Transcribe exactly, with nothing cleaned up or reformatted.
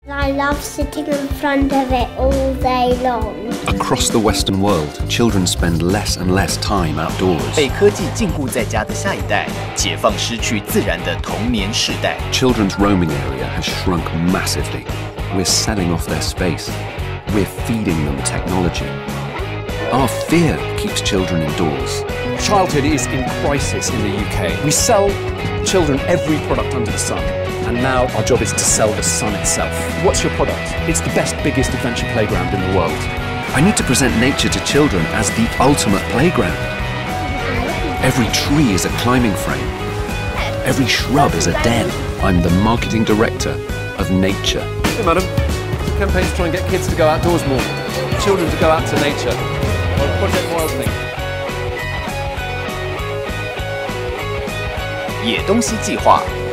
I love sitting in front of it all day long. Across the Western world, children spend less and less time outdoors. 被科技禁锢在家的下一代，解放失去自然的童年世代。 Children's roaming area has shrunk massively. We're selling off their space. We're feeding them technology. Our fear keeps children indoors. Childhood is in crisis in the U K. We sell children every product under the sun. And now our job is to sell the sun itself. What's your product? It's the best, biggest adventure playground in the world. I need to present nature to children as the ultimate playground. Every tree is a climbing frame. Every shrub is a den. I'm the marketing director of nature. Hey, madam. The campaign's to try and get kids to go outdoors more. Children to go out to nature. Well, Project Wild Thing. 野东西计划